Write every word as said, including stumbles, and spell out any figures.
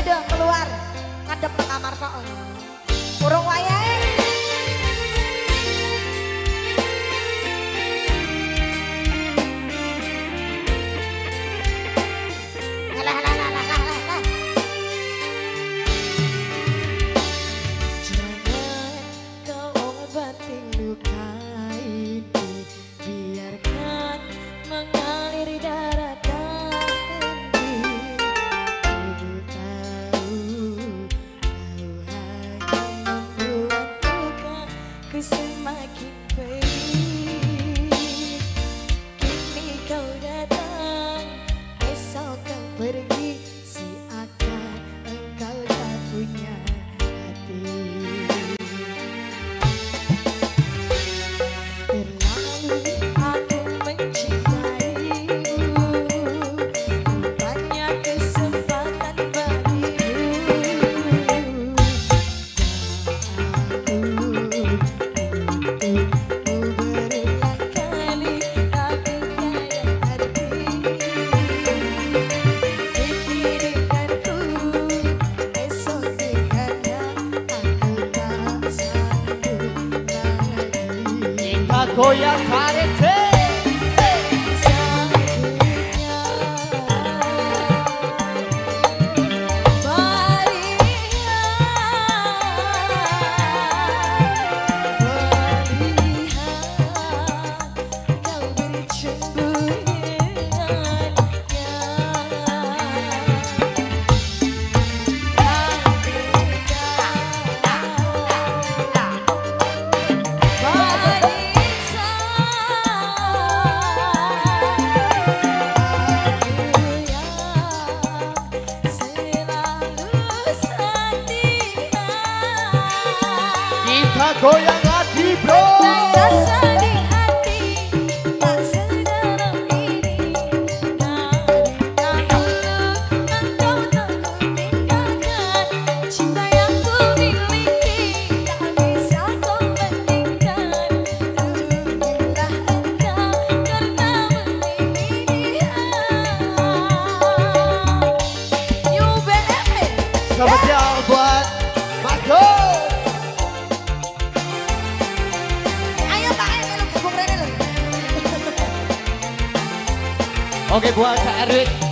do keluar ngadep ke kamar kok. Urung wayahe. Alah alah alah alah alah. Jangan kau obati luka ini, biarkan mengalir darah dan hening. Ku tahu kau hanya membuat lukaku semakin pedih. Kini kau datang, esok kau pergi, seakan engkau tak punya hati. Terlalu aku mencintaimu, banyak kesempatan bagimu. Dan aku untukmu berulang kali, tapi tiada arti. Pikirkanku, esok dengannya aku tak sanggup lagi. Kita goyang karete. Kita goyang lagi bro. Rasa di hati tak sedalam ini, dari dahulu engkau tak kutinggalkan. Cinta yang ku miliki tak bisa kau bandingkan. Rugilah engkau karena memilih dia. You baby. Spesial buat Marco. Oke buat Kak Erwin.